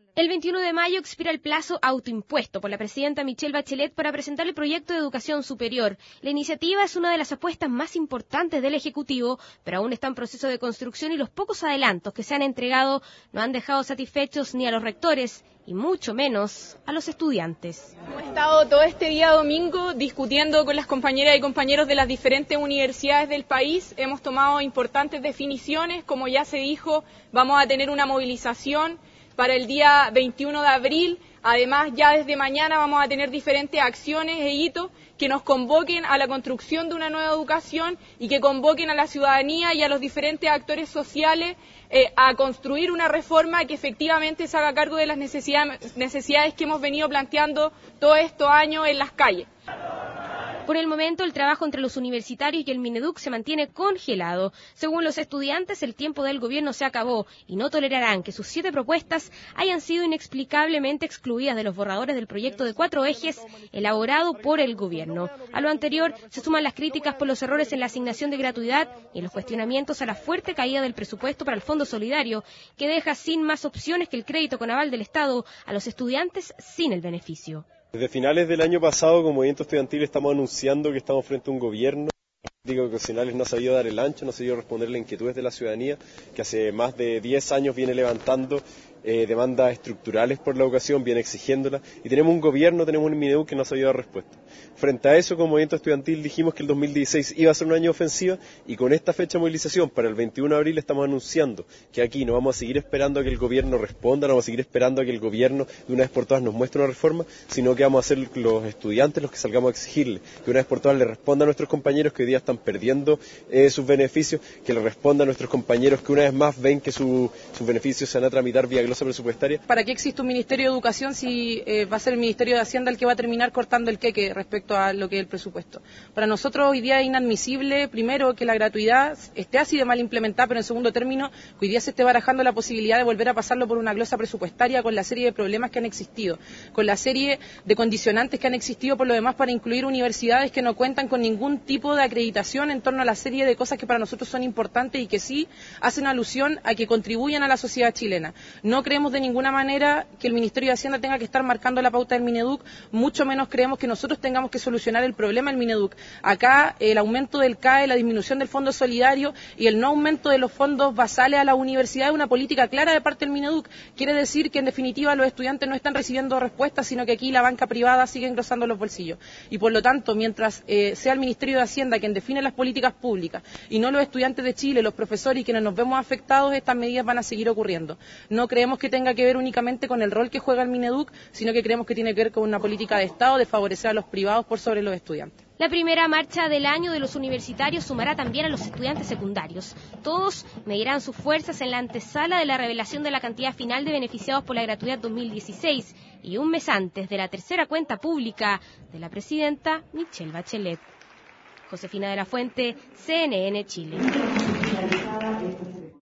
El 21 de mayo expira el plazo autoimpuesto por la presidenta Michelle Bachelet para presentar el proyecto de educación superior. La iniciativa es una de las apuestas más importantes del Ejecutivo, pero aún está en proceso de construcción y los pocos adelantos que se han entregado no han dejado satisfechos ni a los rectores y mucho menos a los estudiantes. Hemos estado todo este día domingo discutiendo con las compañeras y compañeros de las diferentes universidades del país. Hemos tomado importantes definiciones, como ya se dijo, vamos a tener una movilización para el día 21 de abril. Además, ya desde mañana vamos a tener diferentes acciones e hitos que nos convoquen a la construcción de una nueva educación y que convoquen a la ciudadanía y a los diferentes actores sociales a construir una reforma que efectivamente se haga cargo de las necesidades que hemos venido planteando todos estos años en las calles. Por el momento, el trabajo entre los universitarios y el Mineduc se mantiene congelado. Según los estudiantes, el tiempo del gobierno se acabó y no tolerarán que sus 7 propuestas hayan sido inexplicablemente excluidas de los borradores del proyecto de 4 ejes elaborado por el gobierno. A lo anterior se suman las críticas por los errores en la asignación de gratuidad y los cuestionamientos a la fuerte caída del presupuesto para el Fondo Solidario, que deja sin más opciones que el crédito con aval del Estado a los estudiantes sin el beneficio. Desde finales del año pasado, como movimiento estudiantil, estamos anunciando que estamos frente a un gobierno que ocasionales no ha sabido dar el ancho, no ha sabido responder a las inquietudes de la ciudadanía, que hace más de 10 años viene levantando demandas estructurales por la educación, viene exigiéndolas, y tenemos un gobierno, tenemos un Mineduc que no ha sabido dar respuesta. Frente a eso, como movimiento estudiantil, dijimos que el 2016 iba a ser un año ofensiva, y con esta fecha de movilización para el 21 de abril estamos anunciando que aquí no vamos a seguir esperando a que el gobierno responda, no vamos a seguir esperando a que el gobierno de una vez por todas nos muestre una reforma, sino que vamos a ser los estudiantes los que salgamos a exigirle, que una vez por todas le responda a nuestros compañeros que hoy día están perdiendo sus beneficios, que le responda a nuestros compañeros que una vez más ven que sus beneficios se van a tramitar vía glosa presupuestaria. ¿Para qué existe un Ministerio de Educación si va a ser el Ministerio de Hacienda el que va a terminar cortando el queque respecto a lo que es el presupuesto? Para nosotros hoy día es inadmisible, primero, que la gratuidad esté así de mal implementada, pero en segundo término, que hoy día se esté barajando la posibilidad de volver a pasarlo por una glosa presupuestaria con la serie de problemas que han existido, con la serie de condicionantes que han existido por lo demás para incluir universidades que no cuentan con ningún tipo de acreditación en torno a la serie de cosas que para nosotros son importantes y que sí hacen alusión a que contribuyan a la sociedad chilena. No creemos de ninguna manera que el Ministerio de Hacienda tenga que estar marcando la pauta del Mineduc, mucho menos creemos que nosotros tengamos que solucionar el problema del Mineduc. Acá el aumento del CAE, la disminución del Fondo Solidario y el no aumento de los fondos basales a la universidad es una política clara de parte del Mineduc. Quiere decir que en definitiva los estudiantes no están recibiendo respuestas, sino que aquí la banca privada sigue engrosando los bolsillos. Y por lo tanto, mientras sea el Ministerio de Hacienda quien define las políticas públicas y no los estudiantes de Chile, los profesores y quienes nos vemos afectados, estas medidas van a seguir ocurriendo. No creemos que tenga que ver únicamente con el rol que juega el Mineduc, sino que creemos que tiene que ver con una política de Estado de favorecer a los privados por sobre los estudiantes. La primera marcha del año de los universitarios sumará también a los estudiantes secundarios. Todos medirán sus fuerzas en la antesala de la revelación de la cantidad final de beneficiados por la gratuidad 2016 y un mes antes de la tercera cuenta pública de la presidenta Michelle Bachelet. Josefina de la Fuente, CNN Chile.